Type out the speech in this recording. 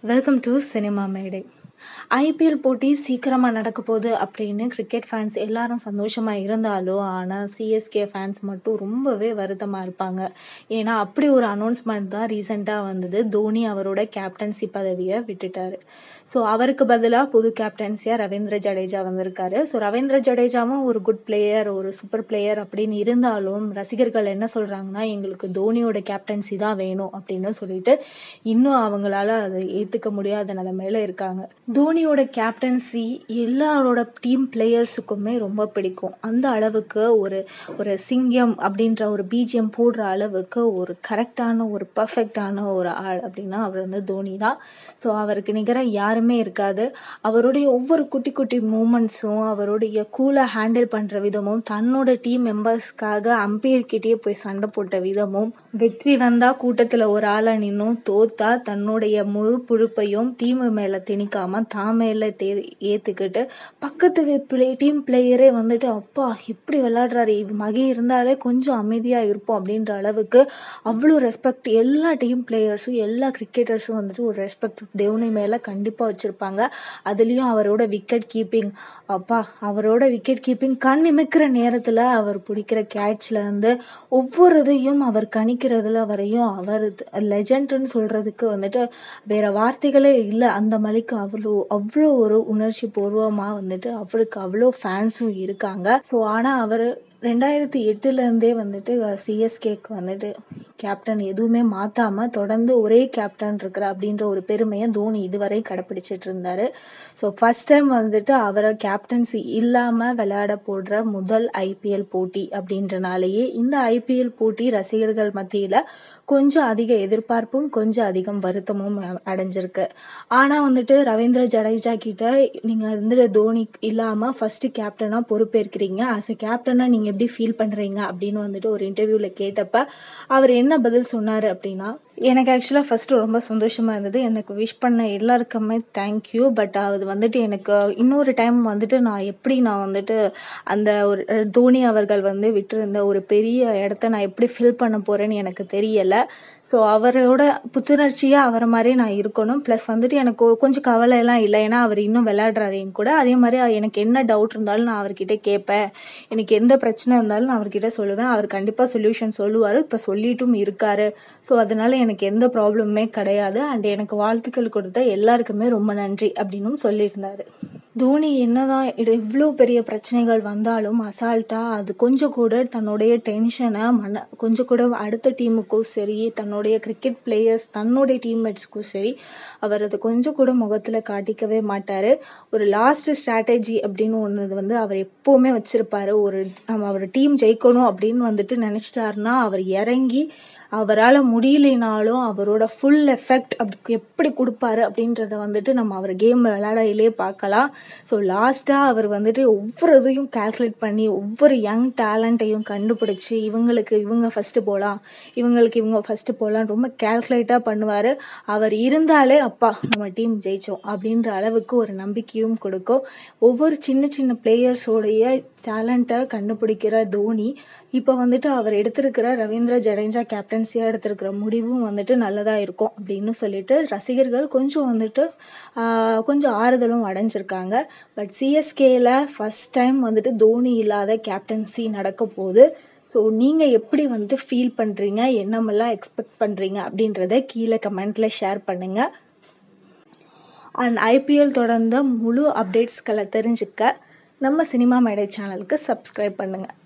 Welcome to cinema மேடை. IPL போட்டி சீக்கிரமாக நடக்க போகுது அப்படின்னு கிரிக்கெட் ஃபேன்ஸ் எல்லாரும் சந்தோஷமாக இருந்தாலும், ஆனால் சிஎஸ்கே ஃபேன்ஸ் மட்டும் ரொம்பவே வருத்தமாக இருப்பாங்க. ஏன்னா அப்படி ஒரு அனௌன்ஸ்மெண்ட் தான் ரீசெண்டாக வந்தது. தோனி அவரோட கேப்டன்சி பதவியை விட்டுட்டாரு. ஸோ அவருக்கு பதிலாக புது கேப்டன்சியாக ரவீந்திர ஜடேஜா வந்திருக்காரு. ஸோ ரவீந்திர ஜடேஜாவும் ஒரு குட் பிளேயர், ஒரு சூப்பர் பிளேயர் அப்படின்னு இருந்தாலும் ரசிகர்கள் என்ன சொல்கிறாங்கன்னா, எங்களுக்கு தோனியோட கேப்டன்சி தான் வேணும் அப்படின்னு சொல்லிட்டு இன்னும் அவங்களால அதை ஏற்றுக்க முடியாத நிலைமையில இருக்காங்க. தோனியோட கேப்டன்சி எல்லாரோட டீம் பிளேயர்ஸுக்குமே ரொம்ப பிடிக்கும். அந்த அளவுக்கு ஒரு சிங்கம் அப்படின்ற ஒரு பிஜிஎம் போடுற அளவுக்கு ஒரு கரெக்டான ஒரு பர்ஃபெக்டான ஒரு ஆள் அப்படின்னா அவர் வந்து தோனி தான். ஸோ அவருக்கு நிகராக யாருமே இருக்காது. அவருடைய ஒவ்வொரு குட்டி குட்டி மூமெண்ட்ஸும், அவருடைய கூலை ஹேண்டில் பண்ணுற விதமும், தன்னோட டீம் மெம்பர்ஸ்க்காக அம்பையர்கிட்டயே போய் சண்டை போட்ட விதமும், வெற்றி வந்தால் கூட்டத்தில் ஒரு ஆளை நின்னும், தோத்தா தன்னுடைய முழு பொறுப்பையும் டீம் மேலே திணிக்காமல் தான் மேலே ஏற்றுக்கிட்டு பக்கத்து டீம் பிளேயரே வந்துட்டு அப்பா இப்படி விளையாடுறாரு, மகி இருந்தாலே கொஞ்சம் அமைதியாக இருப்போம் அப்படின்ற அளவுக்கு அவ்வளோ ரெஸ்பெக்ட் எல்லா டீம் பிளேயர்ஸும் எல்லா கிரிக்கெட்டர்ஸும் வந்துட்டு ஒரு ரெஸ்பெக்ட் தோனி மேலே கண்டிப்பாக வச்சுருப்பாங்க. அதுலேயும் அவரோட விக்கெட் கீப்பிங், அப்பா அவரோட விக்கெட் கீப்பிங் கண் இமைக்கிற நேரத்தில் அவர் பிடிக்கிற கேட்ச்லேருந்து ஒவ்வொரு இதையும் அவர் கணிக்கிறதுல வரையும் அவர் லெஜண்ட்னு சொல்கிறதுக்கு வந்துட்டு வேறு வார்த்தைகளே இல்லை. அந்த மலைக்கு அவ்வளோ ஒரு உணர்ச்சி பூர்வமாக வந்துட்டு அவருக்கு அவ்வளோ ஃபேன்ஸும் இருக்காங்க. ஸோ ஆனால் அவர் 2008 வந்துட்டு சிஎஸ்கேக்கு வந்துட்டு கேப்டன் எதுவுமே மாற்றாமல் தொடர்ந்து ஒரே கேப்டன் இருக்கிற அப்படின்ற ஒரு பெருமையை தோனி இதுவரை கடைப்பிடிச்சிட்டு இருந்தார். ஸோ ஃபர்ஸ்ட் டைம் வந்துட்டு அவரை கேப்டன்சி இல்லாமல் விளையாட போடுற முதல் ஐபிஎல் போட்டி அப்படின்றனாலேயே இந்த ஐபிஎல் போட்டி ரசிகர்கள் மத்தியில் கொஞ்சம் அதிக எதிர்பார்ப்பும் கொஞ்சம் அதிகம் வருத்தமும் அடைஞ்சிருக்கு. ஆனால் வந்துட்டு ரவீந்திர ஜடேஜா கிட்ட நீங்கள் வந்துட்டு தோனி இல்லாமல் ஃபர்ஸ்ட் கேப்டனாக பொறுப்பேற்கிறீங்க, ஆஸ் எ கேப்டனாக நீங்கள் எப்படி ஃபீல் பண்ணுறீங்க அப்படின்னு வந்துட்டு ஒரு இன்டர்வியூவில் கேட்டப்ப அவர் என்ன பதில் சொன்னார் அப்படின்னா, எனக்கு ஆக்சுவலாக ஃபஸ்ட்டு ரொம்ப சந்தோஷமாக இருந்தது. எனக்கு விஷ் பண்ண எல்லாருக்குமே தேங்க்யூ. பட் அது வந்துட்டு எனக்கு இன்னொரு டைம் வந்துட்டு நான் வந்துட்டு அந்த ஒரு தோனி அவர்கள் வந்து விட்டிருந்த ஒரு பெரிய இடத்த நான் எப்படி ஃபில் பண்ண போகிறேன்னு எனக்கு தெரியலை. ஸோ அவரோட புத்துணர்ச்சியாக அவரை மாதிரி நான் இருக்கணும். ப்ளஸ் வந்துட்டு எனக்கு கொஞ்சம் கவலையெல்லாம் இல்லை, ஏன்னா அவர் இன்னும் விளையாடுறாரு என் கூட. அதே மாதிரி எனக்கு என்ன டவுட் இருந்தாலும் நான் அவர்கிட்ட கேட்பேன், எனக்கு எந்த பிரச்சனை இருந்தாலும் நான் அவர்கிட்ட சொல்லுவேன், அவர் கண்டிப்பாக சொல்யூஷன் சொல்லுவார், இப்போ சொல்லிட்டும் இருக்காரு. ஸோ அதனால எனக்கு எந்த ப்ராப்ளமுமே கிடையாது. அண்ட் எனக்கு வாழ்த்துக்கள் கொடுத்த எல்லாருக்குமே ரொம்ப நன்றி அப்படின்னும் சொல்லியிருந்தார். தோனி என்னதான் இவ்வளோ பெரிய பிரச்சனைகள் வந்தாலும் அசால்ட்டாக அது கொஞ்சம் கூட தன்னுடைய டென்ஷனை கொஞ்சம் கூட அடுத்த டீமுக்கும் சரி, தன்னுடைய கிரிக்கெட் பிளேயர்ஸ் தன்னுடைய டீம்மேட்ஸ்க்கும் சரி, அவர் அதை கொஞ்சம் கூட முகத்தில் காட்டிக்கவே மாட்டார். ஒரு லாஸ்ட் ஸ்ட்ராட்டஜி அப்படின்னு ஒன்று வந்து அவர் எப்போவுமே வச்சுருப்பார். அவர் டீம் ஜெயிக்கணும் அப்படின்னு வந்துட்டு நினச்சிட்டாருன்னா அவர் இறங்கி அவரால் முடியலைனாலும் அவரோட ஃபுல் எஃபெக்ட் அப்படி எப்படி கொடுப்பாரு அப்படின்றத வந்துட்டு நம்ம அவர் கேம் விளையாடையிலே பார்க்கலாம். ஸோ லாஸ்ட்டாக அவர் வந்துட்டு ஒவ்வொரு இதையும் கால்குலேட் பண்ணி ஒவ்வொரு யங் டேலண்ட்டையும் கண்டுபிடிச்சி இவங்க ஃபஸ்ட்டு போகலாம், இவங்க ஃபஸ்ட்டு போகலாம் ரொம்ப கால்குலேட்டாக பண்ணுவார். அவர் இருந்தாலே அப்பா நம்ம டீம் ஜெயிச்சோம் அப்படின்ற அளவுக்கு ஒரு நம்பிக்கையும் கொடுக்கும். ஒவ்வொரு சின்ன சின்ன பிளேயர்ஸோடைய டேலண்ட்டை கண்டுபிடிக்கிற தோனி இப்போ வந்துட்டு அவர் எடுத்திருக்கிற ரவீந்திர ஜடேஜா கேப்டன்சியாக எடுத்திருக்கிற முடிவும் வந்துட்டு நல்லதாக இருக்கும் அப்படின்னு சொல்லிட்டு ரசிகர்கள் கொஞ்சம் ஆறுதலும் அடைஞ்சிருக்காங்க. பட் சிஎஸ்கேல ஃபர்ஸ்ட் டைம் வந்துட்டு தோனி இல்லாத கேப்டன்சி நடக்க போகுது. ஸோ நீங்கள் எப்படி வந்து ஃபீல் பண்ணுறீங்க, என்னமெல்லாம் எக்ஸ்பெக்ட் பண்ணுறீங்க அப்படின்றத கீழே கமெண்ட்டில் ஷேர் பண்ணுங்கள். அண்ட் ஐபிஎல் தொடர்ந்த முழு அப்டேட்ஸ்களை தெரிஞ்சுக்க நம்ம சினிமா மேடை சேனலுக்கு சப்ஸ்கிரைப் பண்ணுங்கள்.